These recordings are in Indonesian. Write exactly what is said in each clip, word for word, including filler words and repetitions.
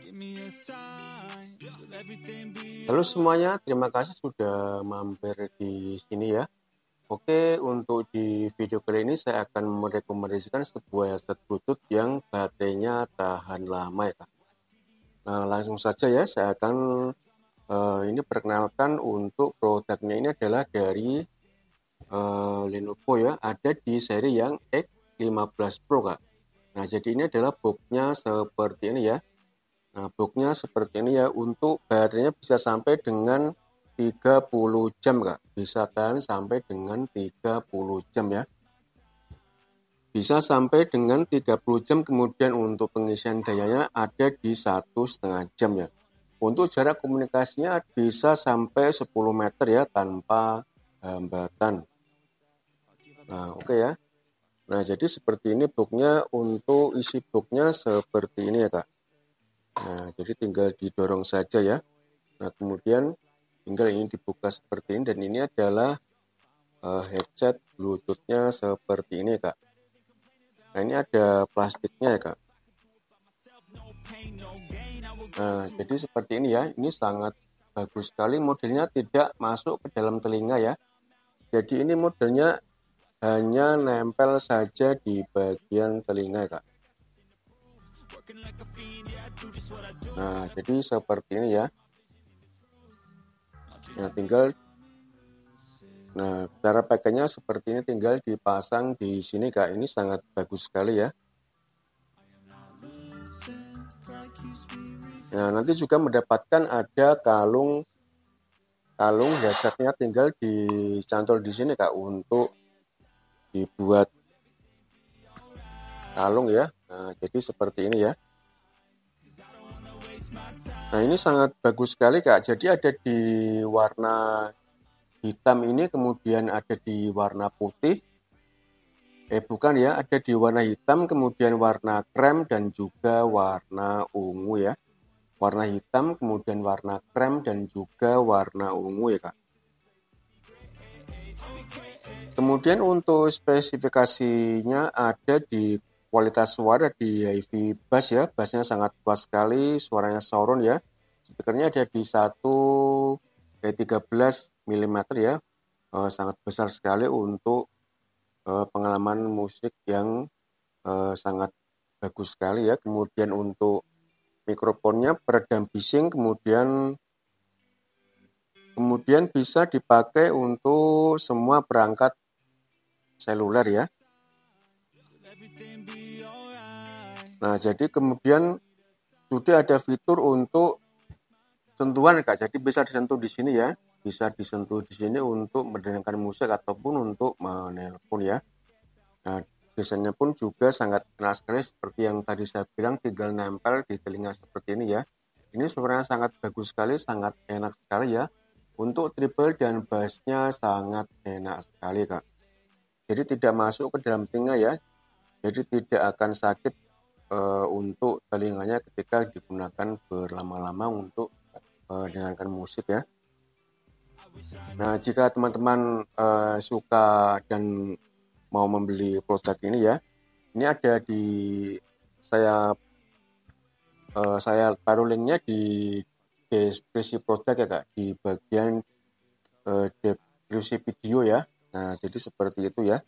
Halo semuanya, terima kasih sudah mampir di sini ya. Oke, untuk di video kali ini saya akan merekomendasikan sebuah headset Bluetooth yang baterainya tahan lama ya. Nah, langsung saja ya, saya akan uh, ini perkenalkan untuk produknya. Ini adalah dari uh, Lenovo ya, ada di seri yang X lima belas Pro Kak. Nah, jadi ini adalah boxnya seperti ini ya. Nah, boxnya seperti ini ya, untuk baterainya bisa sampai dengan tiga puluh jam Kak. Bisa tahan sampai dengan tiga puluh jam ya. Bisa sampai dengan tiga puluh jam, kemudian untuk pengisian dayanya ada di satu setengah jam ya. Untuk jarak komunikasinya bisa sampai sepuluh meter ya, tanpa hambatan. Nah, oke okay ya. Nah, jadi seperti ini boxnya. Untuk isi boxnya seperti ini ya Kak. Nah, jadi tinggal didorong saja ya. Nah, kemudian tinggal ini dibuka seperti ini, dan ini adalah uh, headset Bluetooth-nya seperti ini Kak. Nah, ini ada plastiknya ya Kak. Nah, jadi seperti ini ya. Ini sangat bagus sekali, modelnya tidak masuk ke dalam telinga ya. Jadi ini modelnya hanya nempel saja di bagian telinga Kak. Nah, jadi seperti ini ya. Nah, tinggal Nah, cara pakainya seperti ini, tinggal dipasang di sini Kak. Ini sangat bagus sekali ya. Nah, nanti juga mendapatkan ada kalung kalung headsetnya, tinggal dicantol di sini Kak untuk dibuat kalung ya. Nah, jadi seperti ini ya. Nah, ini sangat bagus sekali Kak. Jadi ada di warna hitam ini, kemudian ada di warna putih. Eh bukan ya, ada di warna hitam, kemudian warna krem, dan juga warna ungu ya. Warna hitam, kemudian warna krem, dan juga warna ungu ya Kak. Kemudian untuk spesifikasinya ada di kualitas suara di hi-fi bass ya. Bassnya sangat kuat sekali, suaranya surround ya. Speakernya ada di satu tiga belas milimeter ya. Eh, sangat besar sekali untuk eh, pengalaman musik yang eh, sangat bagus sekali ya. Kemudian untuk mikrofonnya peredam bising, kemudian kemudian bisa dipakai untuk semua perangkat seluler ya. Nah, jadi kemudian sudah ada fitur untuk sentuhan Kak. Jadi bisa disentuh di sini ya. Bisa disentuh di sini untuk mendengarkan musik ataupun untuk menelpon ya. Nah, desainnya pun juga sangat enak sekali, seperti yang tadi saya bilang, tinggal nempel di telinga seperti ini ya. Ini suaranya sangat bagus sekali, sangat enak sekali ya. Untuk treble dan bassnya sangat enak sekali Kak. Jadi tidak masuk ke dalam telinga ya. Jadi tidak akan sakit e, untuk telinganya ketika digunakan berlama-lama untuk e, dengarkan musik ya. Nah, jika teman-teman e, suka dan mau membeli produk ini ya, ini ada di saya uh, saya taruh linknya di deskripsi produk ya Kak, di bagian uh, deskripsi video ya. Nah, jadi seperti itu ya.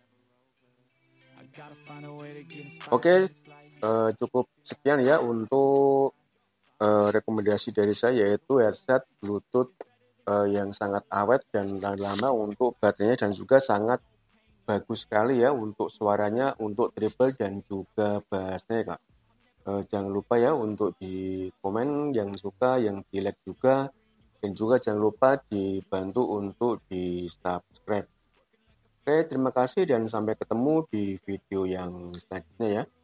Oke, uh, cukup sekian ya untuk uh, rekomendasi dari saya, yaitu headset Bluetooth uh, yang sangat awet dan tahan lama untuk baterainya, dan juga sangat bagus sekali ya untuk suaranya, untuk treble dan juga bassnya Kak. E, jangan lupa ya untuk di komen yang suka, yang di like juga, dan juga jangan lupa dibantu untuk di subscribe. Oke, terima kasih dan sampai ketemu di video yang selanjutnya ya.